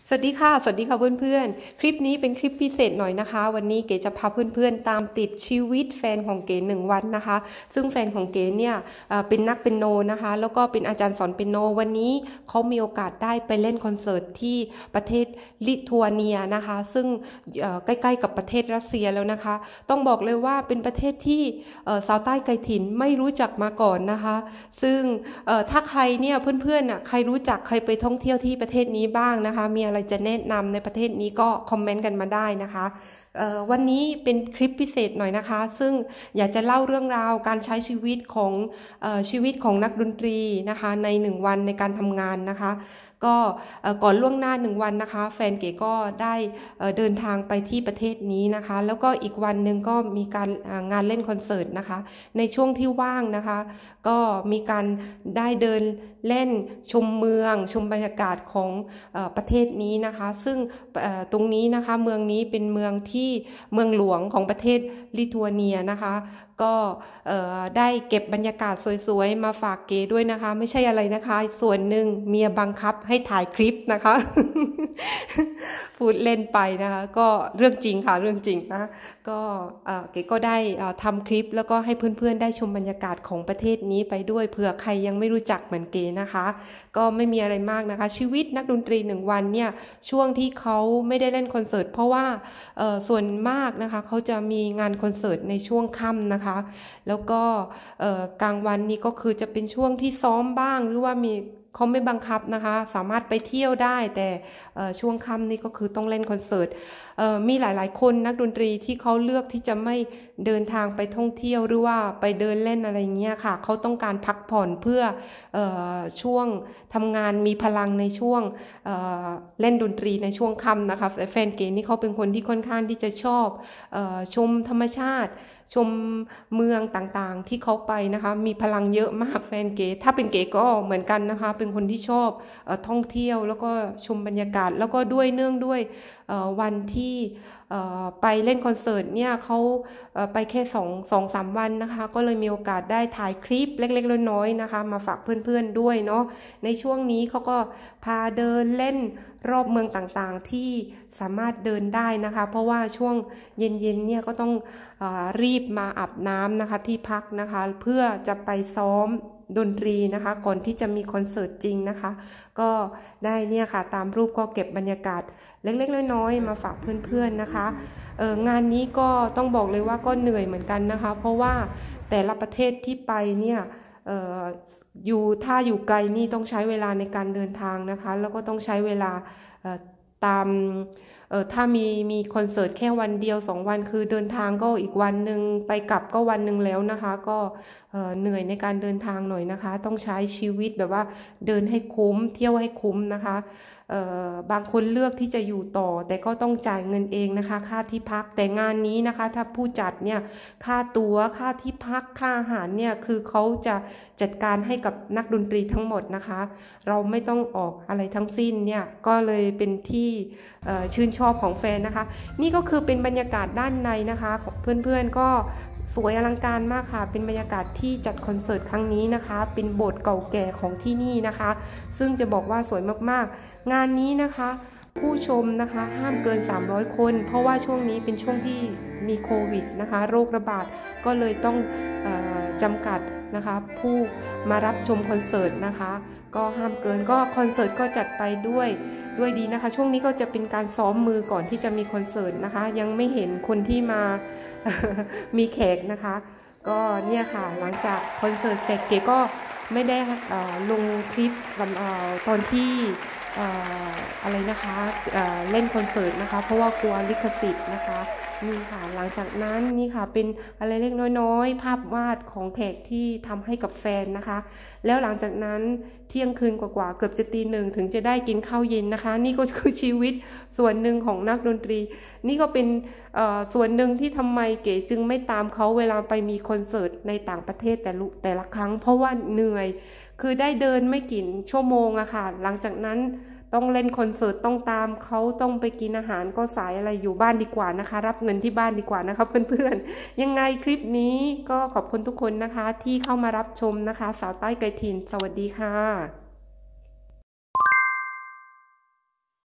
สวัสดีค่ะเพื่อนๆคลิปนี้เป็นคลิปพิเศษหน่อยนะคะวันนี้เก๋จะพาเพื่อนๆตามติดชีวิตแฟนของเก๋1 วันนะคะซึ่งแฟนของเก๋เนี่ยเป็นนักเปียโนนะคะแล้วก็เป็นอาจารย์สอนเปียโนวันนี้เขามีโอกาสได้ไปเล่นคอนเสิร์ตที่ประเทศลิทัวเนียนะคะซึ่งใกล้ๆกับประเทศรัสเซียแล้วนะคะต้องบอกเลยว่าเป็นประเทศที่ชาวใต้ไกลถิ่นไม่รู้จักมาก่อนนะคะซึ่งถ้าใครเนี่ยเพื่อนๆใครรู้จักใครไปท่องเที่ยวที่ประเทศนี้บ้างนะคะมีอะไรจะแนะนำในประเทศนี้ก็คอมเมนต์กันมาได้นะคะวันนี้เป็นคลิปพิเศษหน่อยนะคะซึ่งอยากจะเล่าเรื่องราวการใช้ชีวิตของนักดนตรีนะคะใน1 วันในการทำงานนะคะก็ก่อนล่วงหน้า1 วันนะคะแฟนเก๋ก็ได้เดินทางไปที่ประเทศนี้นะคะแล้วก็อีกวันหนึ่งก็มีการงานเล่นคอนเสิร์ตนะคะในช่วงที่ว่างนะคะก็มีการได้เดินเล่นชมเมืองชมบรรยากาศของประเทศนี้นะคะซึ่งตรงนี้นะคะเมืองนี้เป็นเมืองหลวงของประเทศลิทัวเนียนะคะก็ได้เก็บบรรยากาศสวยๆมาฝากเก๋ด้วยนะคะไม่ใช่อะไรนะคะส่วนหนึ่งเมียบังคับให้ถ่ายคลิปนะคะ พูดเล่นไปนะคะก็เรื่องจริงค่ะเรื่องจริงนะก็เก๋ก็ได้ทำคลิปแล้วก็ให้เพื่อนๆได้ชมบรรยากาศของประเทศนี้ไปด้วยเผื่อใครยังไม่รู้จักเหมือนเก๋นะคะก็ไม่มีอะไรมากนะคะชีวิตนักดนตรี1 วันเนี่ยช่วงที่เขาไม่ได้เล่นคอนเสิร์ตเพราะว่าส่วนมากนะคะเขาจะมีงานคอนเสิร์ตในช่วงค่ำนะคะแล้วก็กลางวันนี้ก็คือจะเป็นช่วงที่ซ้อมบ้างหรือว่าเขาไม่บังคับนะคะสามารถไปเที่ยวได้แต่ช่วงค่ำนี่ก็คือต้องเล่นคอนเสิร์ตมีหลายๆคนนักดนตรีที่เขาเลือกที่จะไม่เดินทางไปท่องเที่ยวหรือว่าไปเดินเล่นอะไรเงี้ยค่ะเขาต้องการพักผ่อนเพื่อช่วงทำงานมีพลังในช่วงเล่นดนตรีในช่วงค่ำนะคะแฟนเก๋นี่เขาเป็นคนที่ค่อนข้างที่จะชอบชมธรรมชาติชมเมืองต่างๆที่เขาไปนะคะมีพลังเยอะมากแฟนเก๋ถ้าเป็นเก๋ก็เหมือนกันนะคะเป็นคนที่ชอบท่องเที่ยวแล้วก็ชมบรรยากาศแล้วก็เนื่องด้วยวันที่ไปเล่นคอนเสิร์ตเนี่ยเขาไปแค่2-3 วันนะคะก็เลยมีโอกาสได้ถ่ายคลิปเล็กๆน้อยๆนะคะมาฝากเพื่อนๆด้วยเนาะในช่วงนี้เขาก็พาเดินเล่นรอบเมืองต่างๆที่สามารถเดินได้นะคะเพราะว่าช่วงเย็นๆเนี่ยก็ต้องรีบมาอาบน้ำนะคะที่พักนะคะเพื่อจะไปซ้อมดนตรีนะคะก่อนที่จะมีคอนเสิร์ตจริงนะคะก็ได้เนี่ยค่ะตามรูปก็เก็บบรรยากาศเล็กๆน้อยๆมาฝากเพื่อนๆนะคะงานนี้ก็ต้องบอกเลยว่าก็เหนื่อยเหมือนกันนะคะเพราะว่าแต่ละประเทศที่ไปเนี่ยถ้าอยู่ไกลนี่ต้องใช้เวลาในการเดินทางนะคะแล้วก็ต้องใช้เวลาตามถ้ามีคอนเสิร์ตแค่วันเดียว2 วันคือเดินทางก็อีกวันหนึ่งไปกลับก็วันหนึ่งแล้วนะคะก็เหนื่อยในการเดินทางหน่อยนะคะต้องใช้ชีวิตแบบว่าเดินให้คุ้มเที่ยวให้คุ้มนะคะบางคนเลือกที่จะอยู่ต่อแต่ก็ต้องจ่ายเงินเองนะคะค่าที่พักแต่งานนี้นะคะถ้าผู้จัดเนี่ยค่าตั๋วค่าที่พักค่าอาหารเนี่ยคือเขาจะจัดการให้กับนักดนตรีทั้งหมดนะคะเราไม่ต้องออกอะไรทั้งสิ้นเนี่ยก็เลยเป็นที่ชื่นชอบของแฟนนะคะนี่ก็คือเป็นบรรยากาศด้านในนะคะของเพื่อนๆก็สวยอลังการมากค่ะเป็นบรรยากาศที่จัดคอนเสิร์ตครั้งนี้นะคะเป็นโบสถ์เก่าแก่ของที่นี่นะคะซึ่งจะบอกว่าสวยมากๆงานนี้นะคะผู้ชมนะคะห้ามเกิน300 คนเพราะว่าช่วงนี้เป็นช่วงที่มีโควิดนะคะโรคระบาดก็เลยต้องจำกัดนะคะผู้มารับชมคอนเสิร์ตนะคะก็ห้ามเกินก็คอนเสิร์ตก็จัดไปด้วยดีนะคะช่วงนี้ก็จะเป็นการซ้อมมือก่อนที่จะมีคอนเสิร์ตนะคะยังไม่เห็นคนที่มา มีแขกนะคะก็เนี่ยค่ะหลังจากคอนเสิร์ตเสร็จเก๋ก็ไม่ได้ลงคลิปตอนที่อะไรนะคะเล่นคอนเสิร์ตนะคะเพราะว่ากลัวลิขสิทธิ์นะคะนี่ค่ะหลังจากนั้นนี่ค่ะเป็นอะไรเล็กน้อยภาพวาดของแขกที่ทำให้กับแฟนนะคะแล้วหลังจากนั้นเที่ยงคืนกว่าเกือบจะตี 1ถึงจะได้กินข้าวเย็นนะคะนี่ก็คือชีวิตส่วนหนึ่งของนักดนตรีนี่ก็เป็นส่วนหนึ่งที่ทำไมเก๋จึงไม่ตามเขาเวลาไปมีคอนเสิร์ตในต่างประเทศแต่ละครั้งเพราะว่าเหนื่อยคือได้เดินไม่กี่ชั่วโมงอะค่ะหลังจากนั้นต้องเล่นคอนเสิร์ตต้องตามเขาต้องไปกินอาหารก็สายอะไรอยู่บ้านดีกว่านะคะรับเงินที่บ้านดีกว่านะคะเพื่อนๆยังไงคลิปนี้ก็ขอบคุณทุกคนนะคะที่เข้ามารับชมนะคะสาวใต้ไกลถิ่นสวัสดีค่ะ